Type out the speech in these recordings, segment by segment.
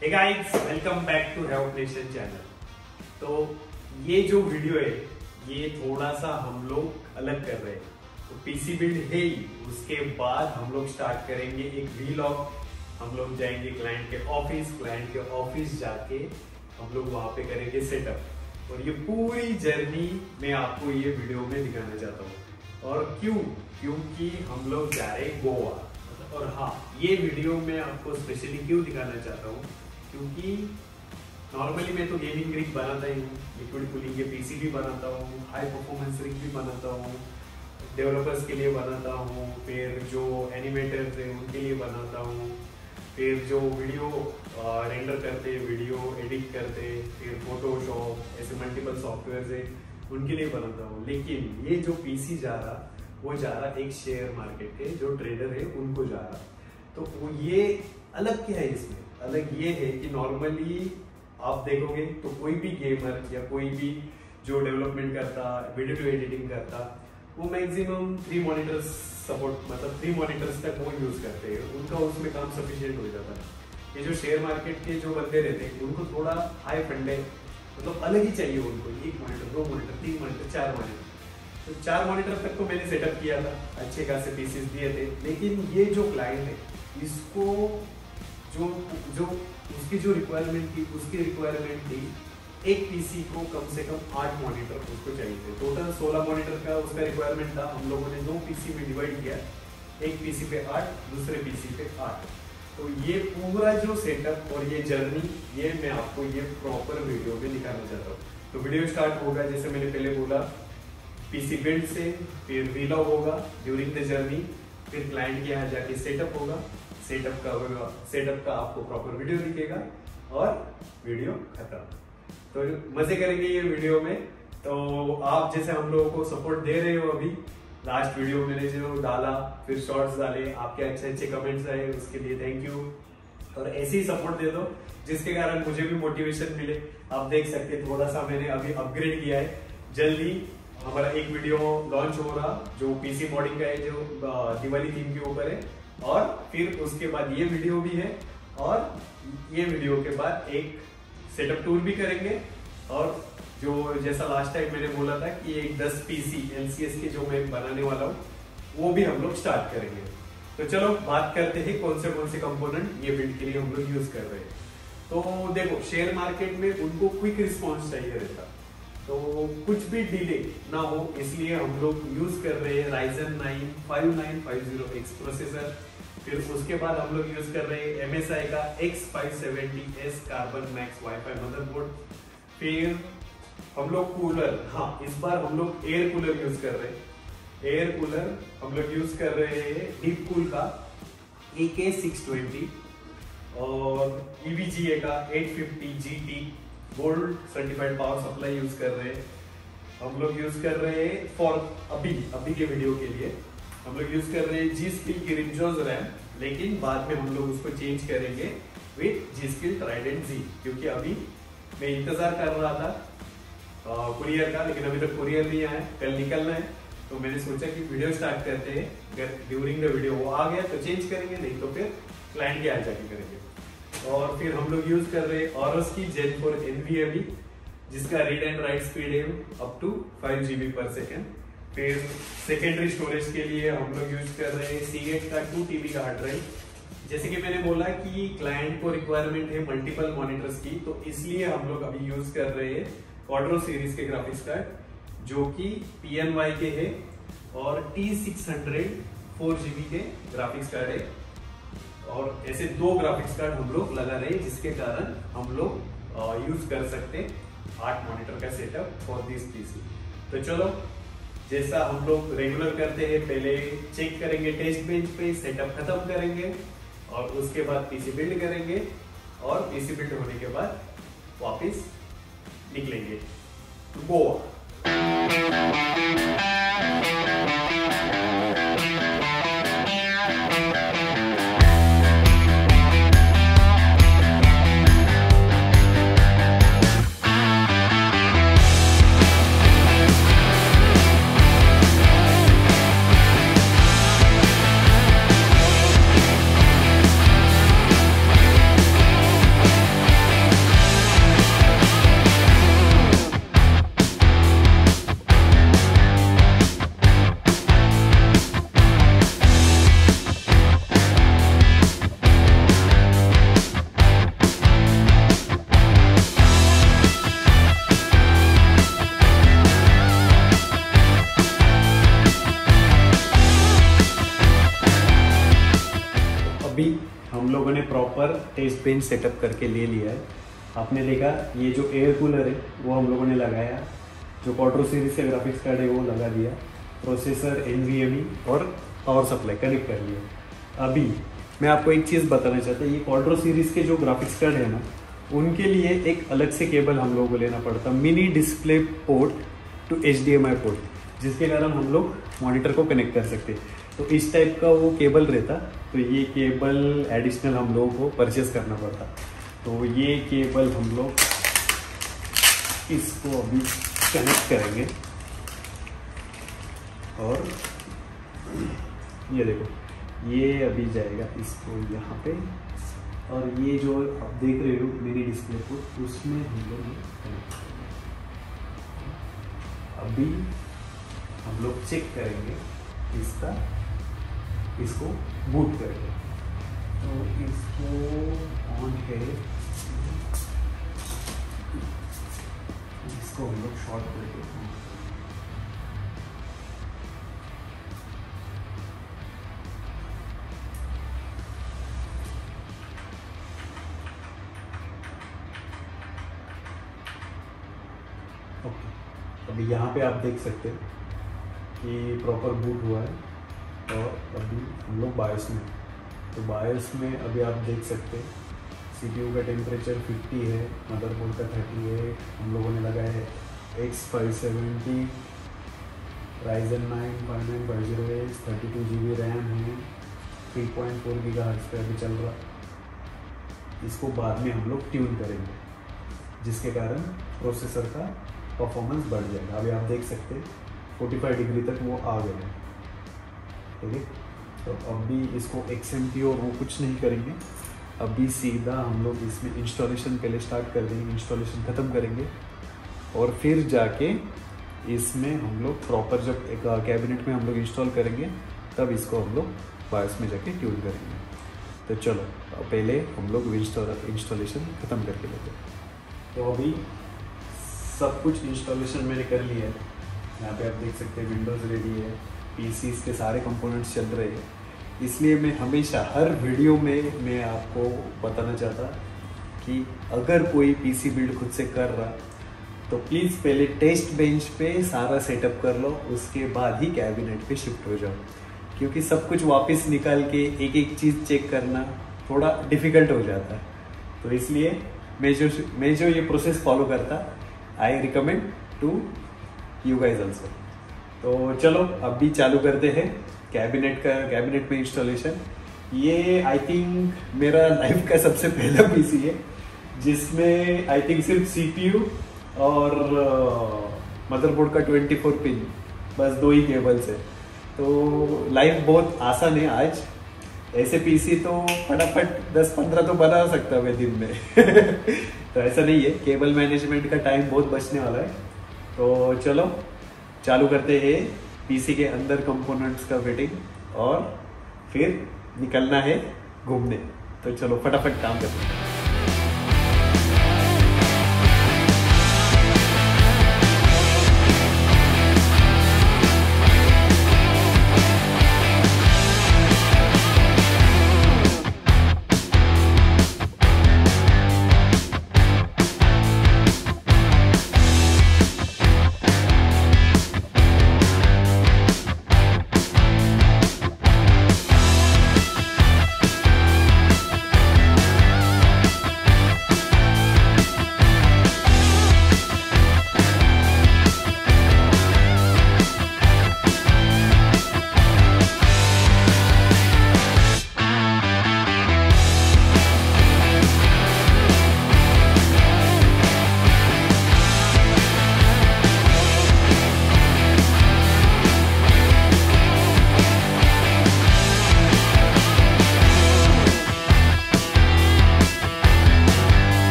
Hey guys, welcome back to have nation channel. तो ये जो वीडियो है ये थोड़ा सा हम लोग अलग कर रहे हैं। तो पीसी बिल्ड है ही, उसके बाद हम लोग स्टार्ट करेंगे एक व्लॉग। हम लोग जाएंगे क्लाइंट के ऑफिस जाके हम लोग वहां पे करेंगे सेटअप। और ये पूरी जर्नी मैं आपको ये वीडियो में दिखाना चाहता हूँ। और क्योंकि हम लोग जा रहे हैं गोवा। और हाँ, ये वीडियो मैं आपको स्पेशली क्यों दिखाना चाहता हूँ, क्योंकि नॉर्मली मैं तो गेमिंग रिग बनाता ही हूँ, लिक्विड कूलिंग के पीसी भी बनाता हूँ, हाई परफॉर्मेंस रिग भी बनाता हूँ, डेवलपर्स के लिए बनाता हूँ, फिर जो एनिमेटर्स हैं उनके लिए बनाता हूँ, फिर जो वीडियो रेंडर करते, वीडियो एडिट करते, फिर फोटोशॉप, ऐसे मल्टीपल सॉफ्टवेयर है उनके लिए बनाता हूँ। लेकिन ये जो पीसी जा रहा वो जा रहा एक शेयर मार्केट के जो ट्रेडर है उनको जा रहा। तो वो ये अलग क्या है, इसमें अलग ये है कि नॉर्मली आप देखोगे तो कोई भी गेमर या कोई भी जो डेवलपमेंट करता, वीडियो एडिटिंग करता, वो मैक्सिमम 3 मॉनिटर्स सपोर्ट, मतलब 3 मॉनिटर्स तक वो यूज करते हैं, उनका उसमें काम सफिशिएंट हो जाता है। ये जो शेयर मार्केट के जो बंदे रहते हैं उनको थोड़ा हाई फंडे, मतलब अलग ही चाहिए उनको, 1 मॉनिटर, 2 मॉनिटर, 3 मॉनिटर, 4 मॉनिटर। तो 4 मॉनिटर तक तो मैंने सेटअप किया था, अच्छे खासे पीसेस दिए थे। लेकिन ये जो क्लाइंट है इसको जो उसकी जो रिक्वायरमेंट थी, उसकी रिक्वायरमेंट थी एक पीसी को कम से कम 8 मॉनिटर उसको चाहिए थे। टोटल 16 मॉनिटर का उसका रिक्वायरमेंट था। हम लोगों ने 2 पीसी में डिवाइड किया, एक पीसी पे 8, दूसरे पीसी पे 8। तो ये पूरा जो सेटअप और ये जर्नी, ये मैं आपको ये प्रॉपर वीडियो में दिखाना चाहता हूँ। तो वीडियो स्टार्ट होगा, जैसे मैंने पहले बोला, पीसी बिल्ड से, फिर व्लॉग होगा ड्यूरिंग द जर्नी, फिर क्लाइंट के यहाँ जाके सेटअप होगा, सेटअप का आपको प्रॉपर वीडियो दिखेगा और वीडियो खत्म। तो मजे करेंगे ये वीडियो में। तो आप जैसे हम लोगों को सपोर्ट दे रहे हो, अभी लास्ट वीडियो मैंने जो डाला, फिर शॉर्ट्स डाले, आपके अच्छे कमेंट्स आए, उसके लिए थैंक यू। और ऐसे ही सपोर्ट दे दो जिसके कारण मुझे भी मोटिवेशन मिले। आप देख सकते हैं थोड़ा सा मैंने अभी अपग्रेड किया है। जल्दी हमारा एक वीडियो लॉन्च हो रहा जो पीसी मॉडिंग का है, जो दिवाली थीम के ऊपर है। और फिर उसके बाद ये वीडियो भी है, और ये वीडियो के बाद एक सेटअप टूर भी करेंगे। और जो जैसा लास्ट टाइम मैंने बोला था कि एक 10 पीसी एलसीएस के जो मैं बनाने वाला हूँ, वो भी हम लोग स्टार्ट करेंगे। तो चलो बात करते हैं कौन से कंपोनेंट ये बिल्ड के लिए हम लोग यूज कर रहे हैं। तो देखो, शेयर मार्केट में उनको क्विक रिस्पॉन्स चाहिए रहता, तो कुछ भी डिले ना हो, इसलिए हम लोग यूज कर रहे हैं Ryzen 9 5950X प्रोसेसर। फिर उसके बाद हम लोग यूज कर रहे हैं MSI का X570S carbon max wifi motherboard. फिर हम लोग कूलर, हाँ इस बार हम लोग एयर कूलर यूज कर रहे हैं। एयर कूलर हम लोग यूज कर रहे हैं डीप कूल का AK620 और EVGA का 850 GT gold certified power supply use कर रहे हैं। हम लोग यूज कर रहे हैं फॉर अभी के वीडियो के लिए हम लोग यूज कर रहे हैं G-Skill की रिंजोज रैम, लेकिन बाद में हम लोग उसको चेंज करेंगे विद G-Skill Trident Z, क्योंकि अभी मैं इंतजार कर रहा था कुरियर का, लेकिन अभी तक कुरियर नहीं आया, कल निकलना है। तो मैंने सोचा कि वीडियो स्टार्ट करते हैं, अगर ड्यूरिंग द वीडियो वो आ गया तो चेंज करेंगे, नहीं तो फिर क्लाइंट के यहाँ जाके करेंगे। और फिर हम लोग यूज कर रहे हैं Aorus की Gen 4 NVMe, जिसका रीड एंड राइट स्पीड है up to 5 GB per second. फिर सेकेंडरी स्टोरेज के लिए हम लोग यूज कर रहे हैं Seagate का 2 TB का हार्ड ड्राइव। जैसे कि मैंने बोला कि क्लाइंट को रिक्वायरमेंट है मल्टीपल मॉनिटर्स की, तो इसलिए हम लोग अभी यूज कर रहे हैं क्वाड्रो सीरीज के ग्राफिक्स कार्ड, जो कि PNY के है, और T600 4 GB के ग्राफिक्स कार्ड है। और ऐसे 2 ग्राफिक्स कार्ड हम लोग लगा रहे हैं, जिसके कारण हम लोग यूज कर सकते 8 मॉनिटर का सेटअप फॉर दिस पीसी। तो चलो, जैसा हम लोग रेगुलर करते हैं, पहले चेक करेंगे टेस्ट बेंच पे, सेटअप खत्म करेंगे, और उसके बाद पीसी बिल्ड करेंगे, और पीसी बिल्ड होने के बाद वापस निकलेंगे गोवा। टेस्ट बेंच सेटअप करके ले लिया है। आपने देखा ये जो एयर कूलर है वो हम लोगों ने लगाया, जो क्वाड्रो सीरीज का ग्राफिक्स कार्ड है वो लगा दिया, प्रोसेसर NVMe और पावर सप्लाई कनेक्ट कर लिया। अभी मैं आपको एक चीज़ बताना चाहता हूँ, ये क्वाड्रो सीरीज के जो ग्राफिक्स कार्ड है ना, उनके लिए एक अलग से केबल हम लोगों को लेना पड़ता, mini display port to HDMI port, जिसके कारण हम लोग मॉनिटर को कनेक्ट कर सकते। तो इस टाइप का वो केबल रहता, तो ये केबल एडिशनल हम लोगों को परचेस करना पड़ता। तो ये केबल हम लोग इसको अभी कनेक्ट करेंगे और ये देखो ये अभी जाएगा इसको यहाँ पे, और ये जो आप देख रहे हो मेरी डिस्प्ले को, उसमें हम लोग कनेक्ट करेंगे। अभी हम लोग चेक करेंगे इसको बूट करेंगे। तो इसको ऑन है, इसको हम लोग शॉर्ट करके अभी यहाँ पे आप देख सकते हैं कि प्रॉपर बूट हुआ है। और अभी हम लोग बायोस में, तो बायोस में अभी आप देख सकते हैं CPU का टेम्परेचर 50 है, मदरबोर्ड का 30 है, हम लोगों ने लगाया है X570 Ryzen 9 5950H, 32 GB RAM है, 3.4 GHz पे अभी चल रहा। इसको बाद में हम लोग ट्यून करेंगे, जिसके कारण प्रोसेसर का परफॉर्मेंस बढ़ जाएगा। अभी आप देख सकते हैं 45 डिग्री तक वो आ गया है, ठीक है। तो अभी इसको XMP और वो कुछ नहीं करेंगे, अभी सीधा हम लोग इसमें इंस्टॉलेशन पहले स्टार्ट कर देंगे, इंस्टॉलेशन ख़त्म करेंगे और फिर जाके इसमें हम लोग प्रॉपर जब एक कैबिनेट में हम लोग इंस्टॉल करेंगे तब इसको हम लोग बायोस में जाके ट्यून करेंगे। तो चलो पहले हम लोग इंस्टॉलेशन ख़त्म करके लेते हैं। तो अभी सब कुछ इंस्टॉलेशन मैंने कर लिया है। यहाँ पे आप देख सकते हैं विंडोज़ रेडी है, PCs के सारे कंपोनेंट्स चल रहे हैं। इसलिए मैं हमेशा हर वीडियो में मैं आपको बताना चाहता कि अगर कोई PC बिल्ड खुद से कर रहा तो प्लीज़ पहले टेस्ट बेंच पे सारा सेटअप कर लो, उसके बाद ही कैबिनेट पे शिफ्ट हो जाओ, क्योंकि सब कुछ वापस निकाल के एक एक चीज़ चेक करना थोड़ा डिफ़िकल्ट हो जाता है। तो इसलिए मैं जो ये प्रोसेस फॉलो करता, I recommend to you guys also. तो चलो अभी चालू करते हैं कैबिनेट में इंस्टॉलेशन। ये आई थिंक मेरा लाइफ का सबसे पहला PC है जिसमें आई थिंक सिर्फ CPU और मदरबोर्ड का 24 पिन, बस 2 ही केबल्स है। तो लाइफ बहुत आसान है आज। ऐसे PC तो फटाफट 10-15 तो बना सकता मैं दिन में तो ऐसा नहीं है, केबल मैनेजमेंट का टाइम बहुत बचने वाला है। तो चलो चालू करते हैं PC के अंदर कंपोनेंट्स का फिटिंग और फिर निकलना है घूमने। तो चलो फटाफट काम करते हैं।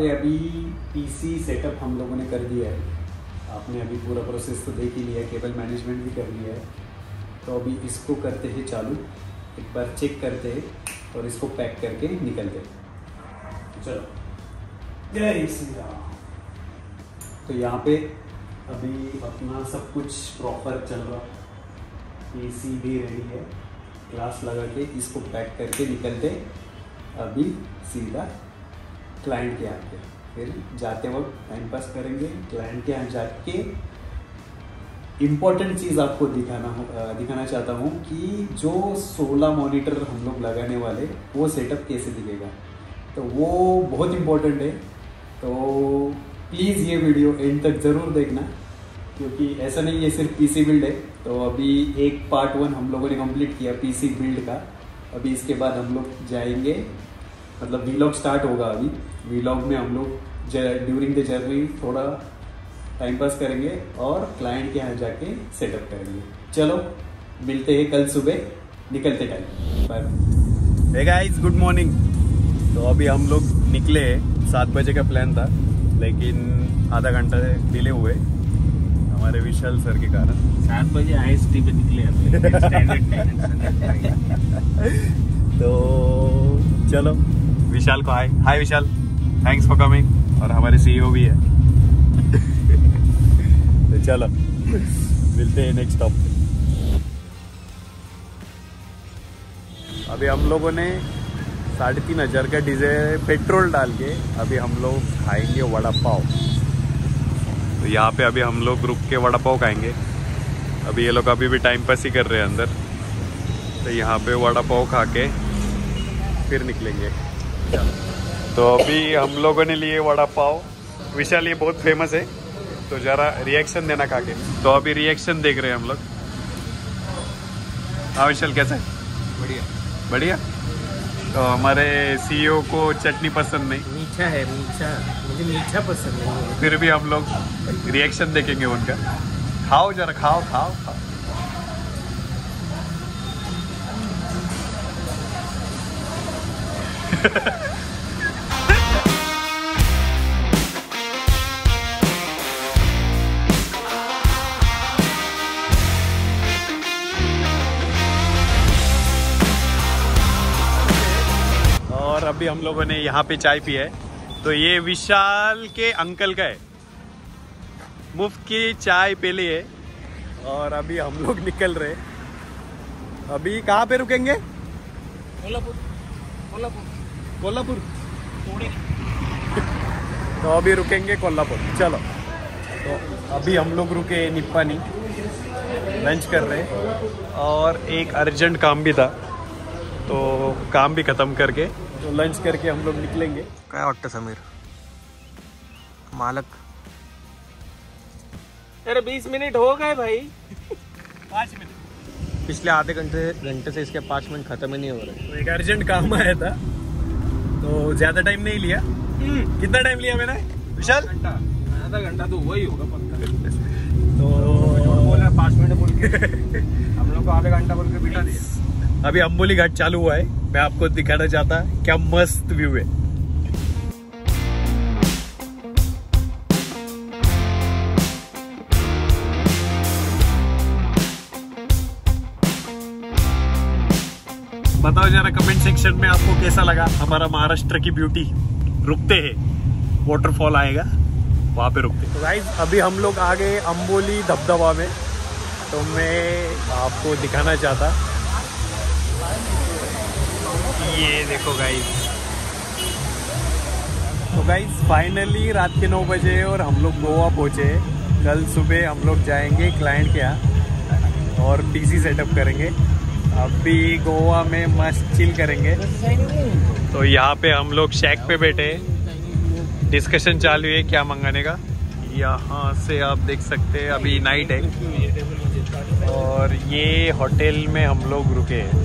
पे अभी पीसी सेटअप हम लोगों ने कर दिया है। आपने अभी पूरा प्रोसेस तो देख ही लिया, केबल मैनेजमेंट भी कर लिया है। तो अभी इसको करते हैं चालू, एक बार चेक करते हैं और इसको पैक करके निकलते हैं। चलो, जय श्री राम। तो यहाँ पे अभी अपना सब कुछ प्रॉपर चल रहा, पीसी भी रेडी है, ग्लास लगा के इसको पैक करके निकलते अभी सीधा क्लाइंट के यहाँ पे। फिर जाते वक्त टाइम पास करेंगे, क्लाइंट के यहाँ जाके इम्पोर्टेंट चीज़ आपको दिखाना चाहता हूँ कि जो 16 मॉनिटर हम लोग लगाने वाले वो सेटअप कैसे दिखेगा, तो वो बहुत इम्पोर्टेंट है। तो प्लीज़ ये वीडियो एंड तक ज़रूर देखना, क्योंकि ऐसा नहीं है सिर्फ पीसी बिल्ड है। तो अभी एक पार्ट 1 हम लोगों ने कंप्लीट किया पीसी बिल्ड का। अभी इसके बाद हम लोग जाएंगे, मतलब वीलॉग स्टार्ट होगा। अभी वीलॉग में हम लोग ड्यूरिंग द जर्नी थोड़ा टाइम पास करेंगे और क्लाइंट के यहाँ जाके सेटअप करेंगे। चलो मिलते हैं कल सुबह निकलते time. Bye. Hey guys, good morning. तो अभी हम लोग निकले, 7 बजे का प्लान था, लेकिन आधा घंटा डिले हुए हमारे विशाल सर के कारण। 7 बजे IST पे निकले स्टैंडर्ड टाइम। तो चलो, विशाल को hi Vishal, thanks for coming. और हमारे CEO भी है। तो चलो मिलते हैं नेक्स्ट स्टॉप। अभी हम लोगों ने 3,500 का डीजल पेट्रोल डाल के अभी हम लोग खाएंगे वड़ा पाव। तो यहाँ पे अभी हम लोग रुक के वड़ा पाव खाएंगे। अभी ये लोग अभी भी टाइम पास ही कर रहे हैं अंदर। तो यहाँ पे वड़ा पाव खा के फिर निकलेंगे। तो अभी हम लोगों ने लिए वड़ा पाव। विशाल ये बहुत फेमस है, तो जरा रिएक्शन देना खा के। तो अभी रिएक्शन देख रहे हैं हम लोग। हाँ विशाल, कैसा है? बढ़िया बढ़िया। तो हमारे CEO को चटनी पसंद नहीं, मीठा है, मीठा, मुझे मीठा पसंद है। फिर भी हम लोग रिएक्शन देखेंगे उनका। खाओ जरा, खाओ खाओ खाओ। और अभी हम लोगों ने यहाँ पे चाय पी है। तो ये विशाल के अंकल का है, मुफ्त की चाय पी ली है। और अभी हम लोग निकल रहे। अभी कहाँ पे रुकेंगे? कोल्हापुर। कोल्हापुर। तो अभी रुकेंगे कोल्हापुर। चलो, तो अभी हम लोग रुके निप्पानी, लंच कर रहे। और एक अर्जेंट काम भी था, तो काम भी खत्म करके तो लंच करके हम लोग निकलेंगे। क्या वाटतं समीर मालक? अरे 20 मिनट हो गए भाई। 5 मिनट। पिछले आधे घंटे से इसके 5 मिनट खत्म ही नहीं हो रहे। तो एक अर्जेंट काम आया था, तो ज्यादा टाइम नहीं लिया। कितना टाइम लिया मैंने विशाल? आधा घंटा तो वही होगा पक्का। तो बोला 5 मिनट बोल के हम लोग को आधा घंटा बोल के बिठा दिया। अभी अंबोली घाट चालू हुआ है, मैं आपको दिखाना चाहता, क्या मस्त व्यू है। बताओ जरा कमेंट सेक्शन में आपको कैसा लगा हमारा महाराष्ट्र की ब्यूटी। रुकते हैं, वाटरफॉल आएगा वहां पे रुकते। तो गाइस अभी हम लोग आ गए अंबोली धबधबा में। तो मैं आपको दिखाना चाहता, ये देखो गाइस। तो गाइस फाइनली रात के 9 बजे और हम लोग गोवा पहुंचे। कल सुबह हम लोग जाएंगे क्लाइंट के यहाँ और पीसी सेटअप करेंगे। अभी गोवा में मस्त चिल करेंगे। तो यहाँ पे हम लोग शैक पे बैठे, डिस्कशन चालू है क्या मंगाने का। यहाँ से आप देख सकते हैं अभी नाइट है और ये होटल में हम लोग रुके हैं।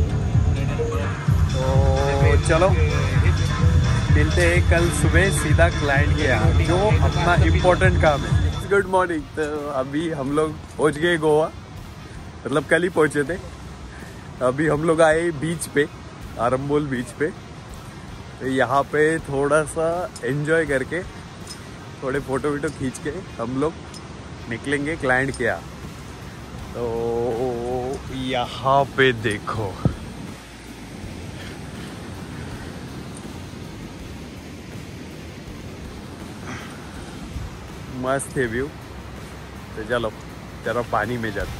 तो चलो मिलते हैं कल सुबह सीधा क्लाइंट के यहाँ, जो अपना इम्पोर्टेंट काम है। Good morning. तो अभी हम लोग पहुँच गए गोवा, मतलब कल ही पहुँचे थे। अभी हम लोग आए बीच पे, आरंबोल बीच पे। तो यहाँ पे थोड़ा सा एंजॉय करके थोड़े फोटो वीटो खींच के हम लोग निकलेंगे क्लाइंट के यहाँ। तो यहाँ पे देखो मस्त है व्यू। तो चलो जरा पानी में जाते।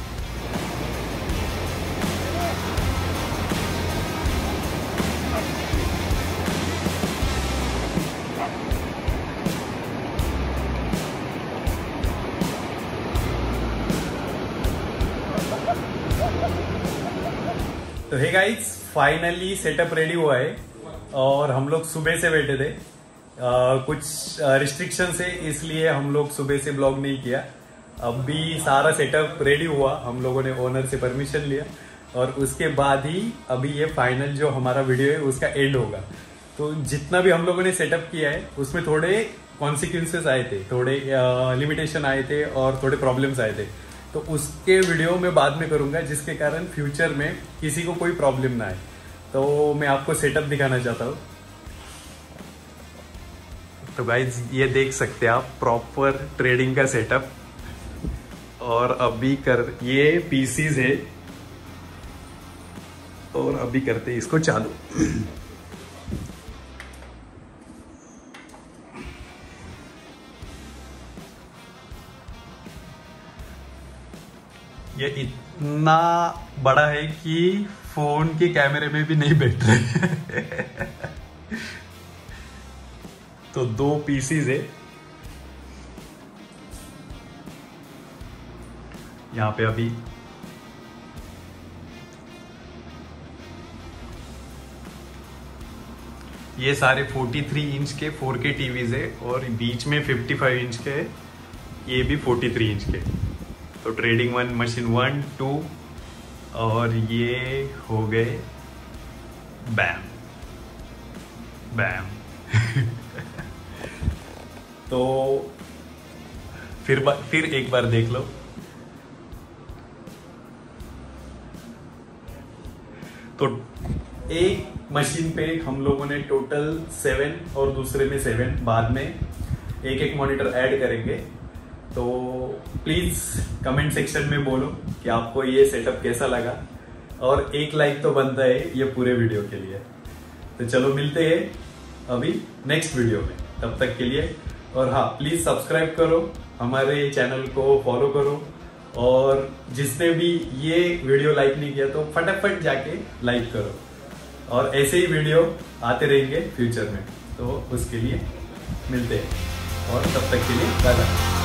तो hey guys, finally setup ready हुआ है और हम लोग सुबह से बैठे थे। कुछ रिस्ट्रिक्शन है, इसलिए हम लोग सुबह से ब्लॉग नहीं किया। अभी सारा सेटअप रेडी हुआ, हम लोगों ने ओनर से परमिशन लिया और उसके बाद ही अभी ये फाइनल जो हमारा वीडियो है उसका एंड होगा। तो जितना भी हम लोगों ने सेटअप किया है उसमें थोड़े कॉन्सिक्वेंसेस आए थे, थोड़े लिमिटेशन आए थे और थोड़े प्रॉब्लम्स आए थे। तो उसके वीडियो में बाद में करूंगा, जिसके कारण फ्यूचर में किसी को कोई प्रॉब्लम ना आए। तो मैं आपको सेटअप दिखाना चाहता हूँ। तो गाइज ये देख सकते हैं आप, प्रॉपर ट्रेडिंग का सेटअप। और अभी ये पीसीज है और अभी करते हैं इसको चालू। ये इतना बड़ा है कि फोन के कैमरे में भी नहीं बैठ रहे। तो 2 पीसीज है यहाँ पे। अभी ये सारे 43 इंच के 4K टीवीज है और बीच में 55 इंच के, ये भी 43 इंच के। तो ट्रेडिंग 1 मशीन 1 2 और ये हो गए बैम बैम। तो फिर एक बार देख लो। तो एक मशीन पे हम लोगों ने टोटल 7 और दूसरे में 7, बाद में एक मॉनिटर ऐड करेंगे। तो प्लीज कमेंट सेक्शन में बोलो कि आपको ये सेटअप कैसा लगा, और एक लाइक तो बनता है ये पूरे वीडियो के लिए। तो चलो मिलते हैं अभी नेक्स्ट वीडियो में, तब तक के लिए। और हाँ, प्लीज सब्सक्राइब करो, हमारे चैनल को फॉलो करो, और जिसने भी ये वीडियो लाइक नहीं किया तो फटाफट जाके लाइक करो। और ऐसे ही वीडियो आते रहेंगे फ्यूचर में, तो उसके लिए मिलते हैं और तब तक के लिए बाय बाय।